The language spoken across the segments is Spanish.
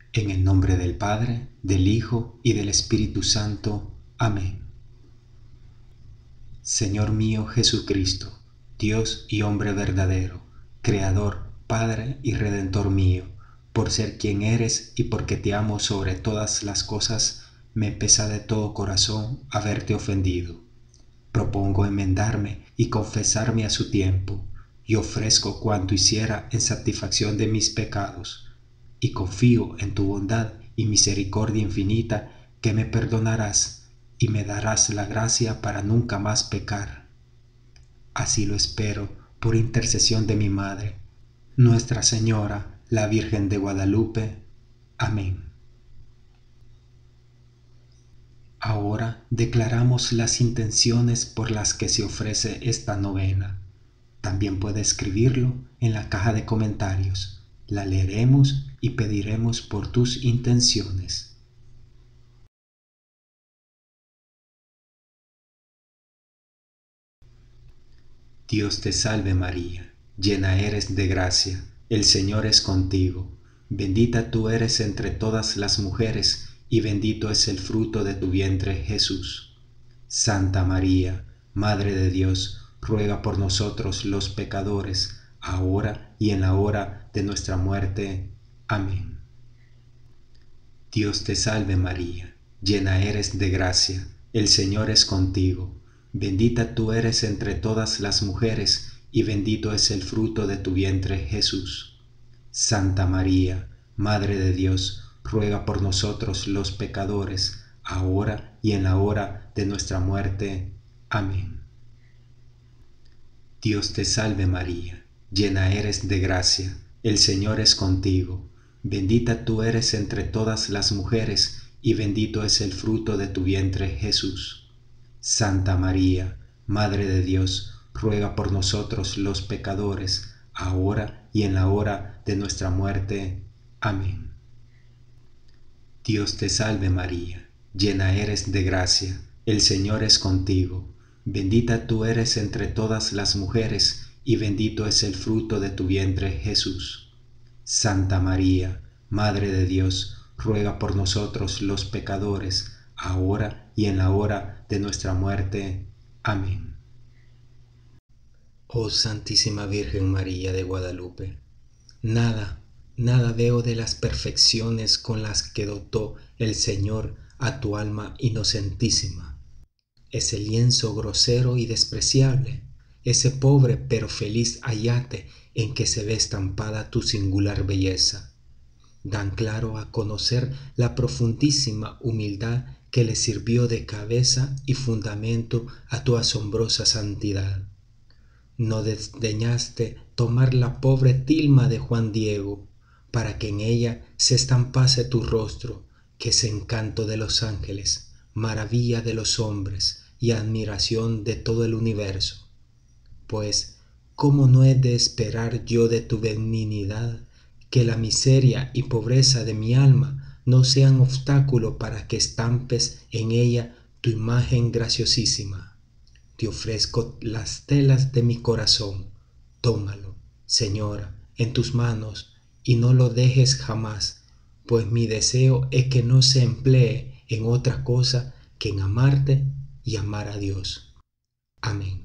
En el nombre del Padre, del Hijo y del Espíritu Santo. Amén. Señor mío Jesucristo, Dios y hombre verdadero, Creador, Padre y Redentor mío, por ser quien eres y porque te amo sobre todas las cosas, me pesa de todo corazón haberte ofendido. Propongo enmendarme y confesarme a su tiempo, y ofrezco cuanto hiciera en satisfacción de mis pecados, y confío en tu bondad y misericordia infinita que me perdonarás y me darás la gracia para nunca más pecar. Así lo espero por intercesión de mi Madre, Nuestra Señora, la Virgen de Guadalupe. Amén. Ahora declaramos las intenciones por las que se ofrece esta novena. También puede escribirlo en la caja de comentarios. La leeremos y pediremos por tus intenciones. Dios te salve María, llena eres de gracia, el Señor es contigo. Bendita tú eres entre todas las mujeres, y bendito es el fruto de tu vientre Jesús. Santa María, Madre de Dios, ruega por nosotros los pecadores, ahora y en la hora de nuestra muerte. Amén. Dios te salve María, llena eres de gracia, el Señor es contigo. Bendita tú eres entre todas las mujeres, y bendito es el fruto de tu vientre Jesús. Santa María, Madre de Dios, ruega por nosotros los pecadores, ahora y en la hora de nuestra muerte. Amén. Dios te salve María, llena eres de gracia, el Señor es contigo. Bendita tú eres entre todas las mujeres, y bendito es el fruto de tu vientre Jesús. Santa María, Madre de Dios, ruega por nosotros los pecadores, ahora y en la hora de nuestra muerte. Amén. Dios te salve María, llena eres de gracia, el Señor es contigo. Bendita tú eres entre todas las mujeres, y bendito es el fruto de tu vientre Jesús. Santa María, Madre de Dios, ruega por nosotros los pecadores, ahora y en la hora de nuestra muerte. Amén. Oh Santísima Virgen María de Guadalupe, nada veo de las perfecciones con las que dotó el Señor a tu alma inocentísima. Ese lienzo grosero y despreciable, ese pobre pero feliz ayate en que se ve estampada tu singular belleza, dan claro a conocer la profundísima humildad que le sirvió de cabeza y fundamento a tu asombrosa santidad. No desdeñaste tomar la pobre tilma de Juan Diego, para que en ella se estampase tu rostro, que es encanto de los ángeles, maravilla de los hombres y admiración de todo el universo. Pues, ¿cómo no he de esperar yo de tu benignidad que la miseria y pobreza de mi alma no sean obstáculo para que estampes en ella tu imagen graciosísima? Te ofrezco las telas de mi corazón. Tómalo, Señora, en tus manos, y no lo dejes jamás, pues mi deseo es que no se emplee en otra cosa que en amarte y amar a Dios. Amén.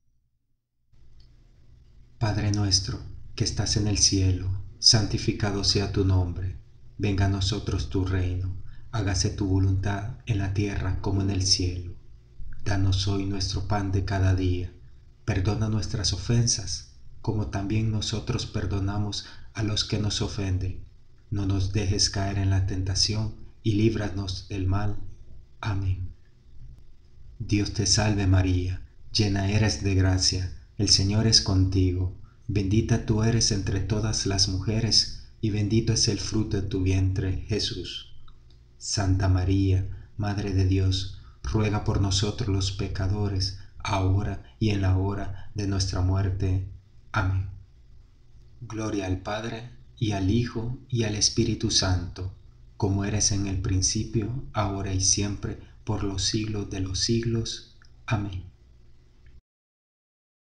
Padre nuestro, que estás en el cielo, santificado sea tu nombre. Venga a nosotros tu reino. Hágase tu voluntad en la tierra como en el cielo. Danos hoy nuestro pan de cada día. Perdona nuestras ofensas, como también nosotros perdonamos a los que nos ofenden. No nos dejes caer en la tentación y líbranos del mal. Amén. Dios te salve María, llena eres de gracia, el Señor es contigo. Bendita tú eres entre todas las mujeres, y bendito es el fruto de tu vientre, Jesús. Santa María, Madre de Dios, ruega por nosotros los pecadores, ahora y en la hora de nuestra muerte. Amén. Gloria al Padre, y al Hijo, y al Espíritu Santo, como eres en el principio, ahora y siempre, por los siglos de los siglos. Amén.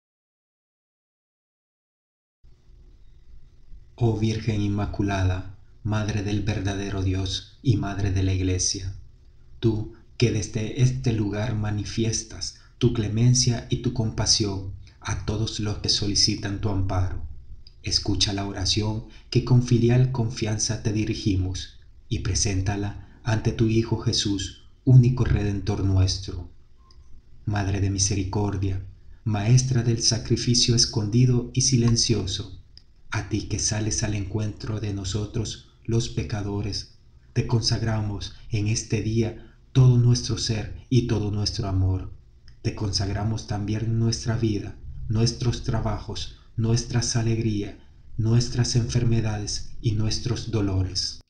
Oh Virgen Inmaculada, Madre del verdadero Dios y Madre de la Iglesia. Tú que desde este lugar manifiestas tu clemencia y tu compasión a todos los que solicitan tu amparo. Escucha la oración que con filial confianza te dirigimos y preséntala ante tu Hijo Jesús, único Redentor nuestro. Madre de misericordia, Maestra del sacrificio escondido y silencioso, a ti que sales al encuentro de nosotros los pecadores, te consagramos en este día todo nuestro ser y todo nuestro amor. Te consagramos también nuestra vida, nuestros trabajos, nuestras alegrías, nuestras enfermedades y nuestros dolores.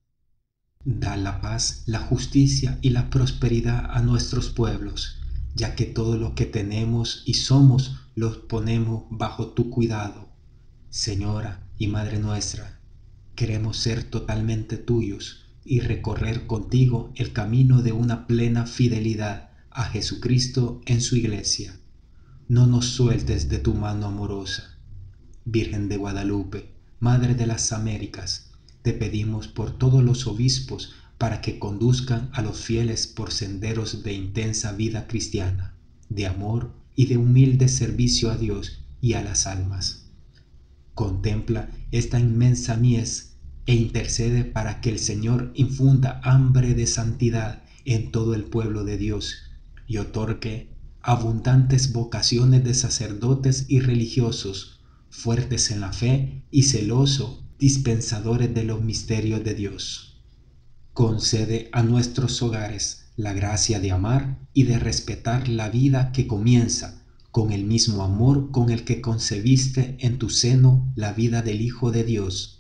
Da la paz, la justicia y la prosperidad a nuestros pueblos, ya que todo lo que tenemos y somos los ponemos bajo tu cuidado. Señora y Madre nuestra, queremos ser totalmente tuyos y recorrer contigo el camino de una plena fidelidad a Jesucristo en su Iglesia. No nos sueltes de tu mano amorosa. Virgen de Guadalupe, Madre de las Américas, te pedimos por todos los obispos para que conduzcan a los fieles por senderos de intensa vida cristiana, de amor y de humilde servicio a Dios y a las almas. Contempla esta inmensa mies e intercede para que el Señor infunda hambre de santidad en todo el pueblo de Dios y otorgue abundantes vocaciones de sacerdotes y religiosos, fuertes en la fe y celosos dispensadores de los misterios de Dios. Concede a nuestros hogares la gracia de amar y de respetar la vida que comienza con el mismo amor con el que concebiste en tu seno la vida del Hijo de Dios.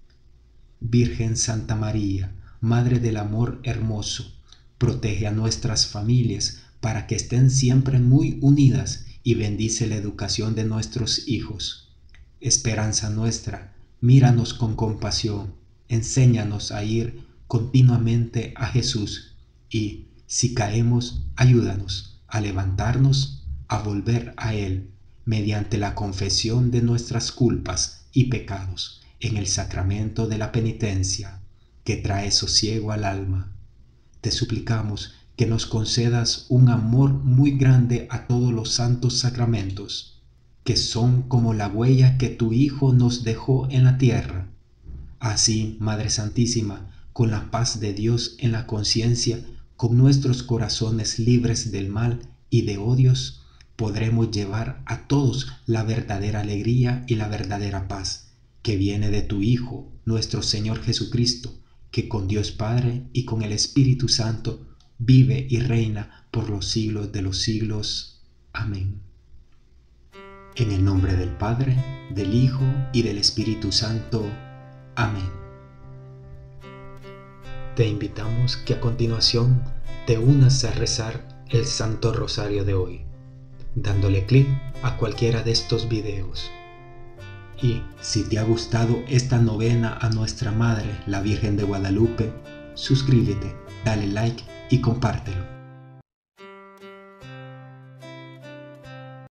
Virgen Santa María, Madre del Amor Hermoso, protege a nuestras familias para que estén siempre muy unidas y bendice la educación de nuestros hijos. Esperanza nuestra, míranos con compasión, enséñanos a ir continuamente a Jesús y, si caemos, ayúdanos a levantarnos, a volver a Él, mediante la confesión de nuestras culpas y pecados en el sacramento de la penitencia, que trae sosiego al alma. Te suplicamos que nos concedas un amor muy grande a todos los santos sacramentos, que son como la huella que tu Hijo nos dejó en la tierra. Así, Madre Santísima, con la paz de Dios en la conciencia, con nuestros corazones libres del mal y de odios, podremos llevar a todos la verdadera alegría y la verdadera paz, que viene de tu Hijo, nuestro Señor Jesucristo, que con Dios Padre y con el Espíritu Santo vive y reina por los siglos de los siglos. Amén. En el nombre del Padre, del Hijo y del Espíritu Santo. Amén. Te invitamos que a continuación te unas a rezar el Santo Rosario de hoy, dándole clic a cualquiera de estos videos. Y si te ha gustado esta novena a nuestra Madre, la Virgen de Guadalupe, suscríbete, dale like y compártelo.